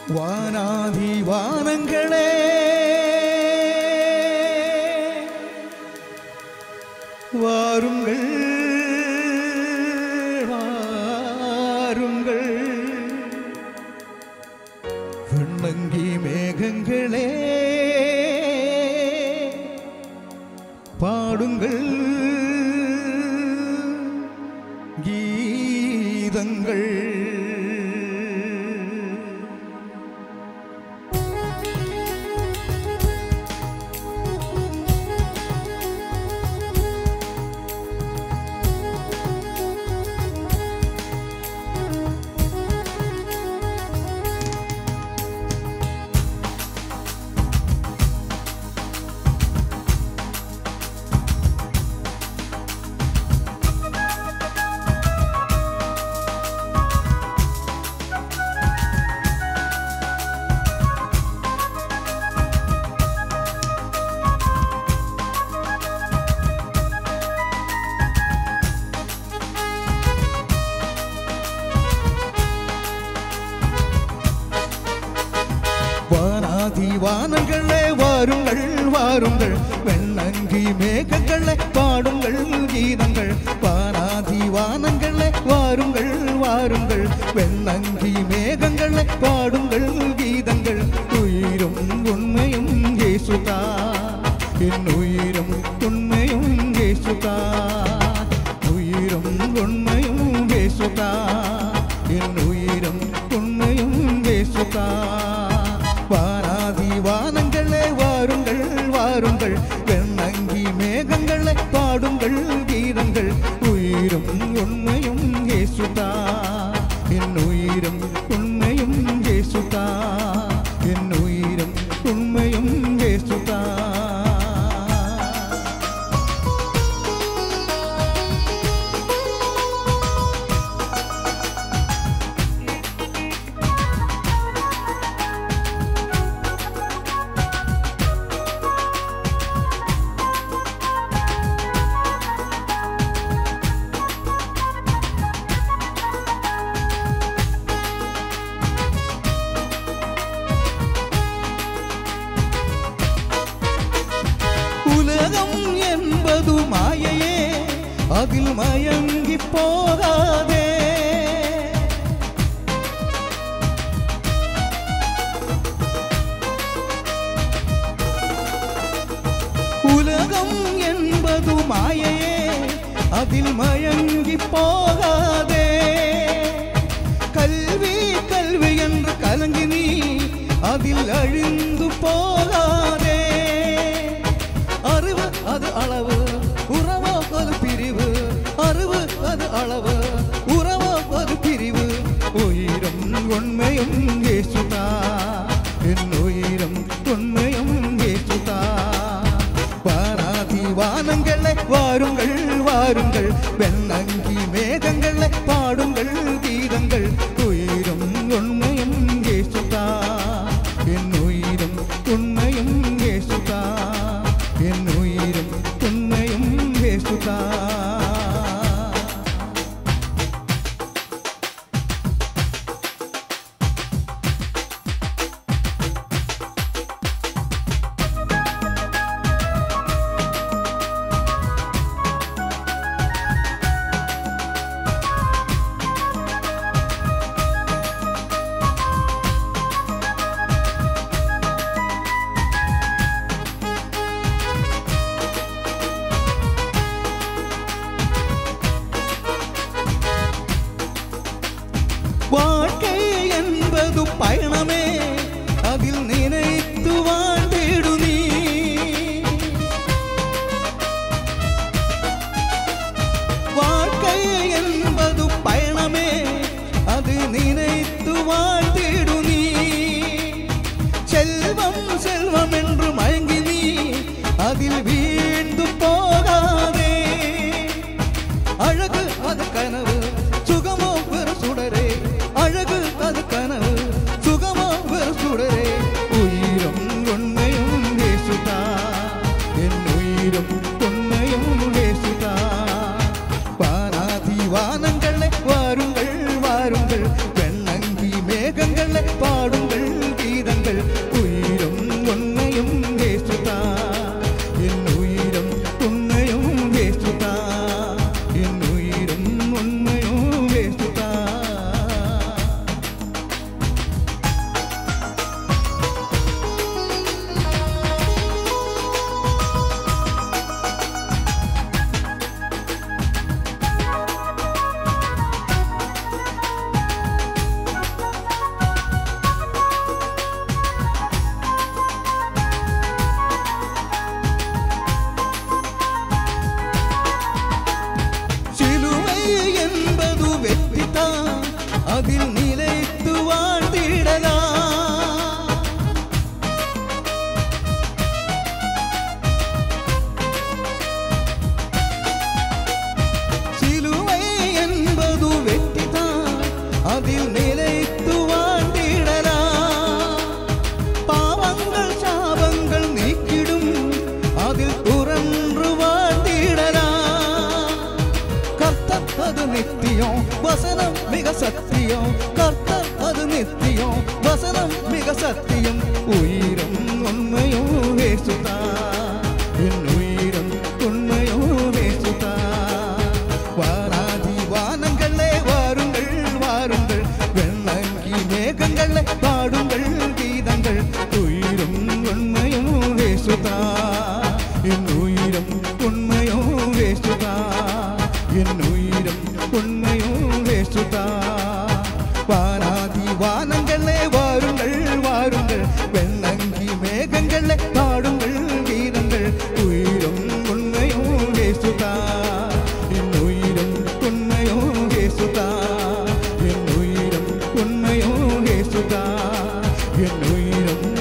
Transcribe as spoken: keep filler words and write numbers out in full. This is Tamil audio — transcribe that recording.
வானாதி வானங்களே வாருங்கள் வாருங்கள் விண்ணங்கி மேகங்களே பாடுங்கள் கீதங்கள் வானங்களே வாருங்கள் வாருங்கள் வெண்ணங்கி மேகங்களே பாடுங்கள் கீதங்கள் வானாதி வானங்களே வாருங்கள் வாருங்கள் வெண்ணங்கி மேகங்களே பாடுங்கள் கீதங்கள் உயிரும் உண்மையும் இயேசுதா என் உயிரும் உண்மையும் இயேசுதா உயிரும் உண்மையும் இயேசுதா என் உயிரும் உண்மையும் இயேசுதா வானாதி வானங்களே வாருங்கள் வாருங்கள் வெண்ணங்கி மேகங்களே பாடுங்கள் கீதங்கள் உயிரும் உண்மையும் இயேசுதா என் உயிரும் உண்மையும் இயேசுதா என் உயிரும் உண்மையும் இயேசுதா உலகம் என்பது மாயையே அதில் மயங்கி போகாதே உலகம் என்பது மாயையே அதில் மயங்கி போகாதே கல்வி கல்வி என்று கலங்கி நீ அதில் அழிந்து போகாதே அறிவு அது அளவு உறவோ அது பிரிவு அறிவு அது அளவு உறவோ அது பிரிவு உயிரும் உண்மையும் இயேசுதா என் உயிரும் உண்மையும் இயேசுதா வானாதி வானங்களே வாருங்கள் வாருங்கள் வெண்ணங்கி மேகங்களே பாடுங்கள் கீதங்கள் உயிரும் உண்மையும் இயேசுதா என் உயிரும் உண்மையும் இயேசுதா என் உயிரும் உண்மையும் இயேசுதா வாழ்க்கை என்பது பயணமே அதில் நினைத்து வாழ்ந்திடு நீ வாழ்க்கை என்பது பயணமே அது நினைத்து வாழ்ந்திடு நீ செல்வம் செல்வம் என்று மயங்கி நீ அதில் வீழ்ந்து போகாதே அழகு அது கனவு சுகமோ பெரு சுடரே அழகு அது கனவு சுகமோ அதில் நிலைத்து வாழ்ந்திடலாம். சிலுவை என்பது வெற்றிதான், அதில் நிலைத்து வாழ்ந்திடலாம். பாவங்கள் சாபங்கள் நீக்கிடும், அதில் துறன்று வாழ்ந்திடலாம். கர்த்தர் அது நித்தியம், வசனம் மிக சத்தியம். கர்த்தர் அது நித்தியம், வசனம் மிக சத்தியம். உயிரும் உண்மையும் இயேசுதான், என் உயிரும் உண்மையும் இயேசுதான். வாராதி வானங்களே வாருங்கள் வாருங்கள், வெண்ணங்கி மேகங்களே பாடுங்கள் கீதங்கள். உயிரும் உண்மையும் இயேசுதான், என் உயிரும் உண்மையும் இயேசுதான், என் உயிரும் உண்மையும் இயேசுதான். வாராதி வானங்களே வாருங்கள் வாருங்கள், வெண்ணங்கி மேகங்களே பாடுங்கள் கீதங்கள். உயிரும் உண்மையும் இயேசுதான், என் உயிரும் உண்மையும் இயேசுதான், என் உயிரும் உண்மையும் இயேசுதான், என் உயிரும்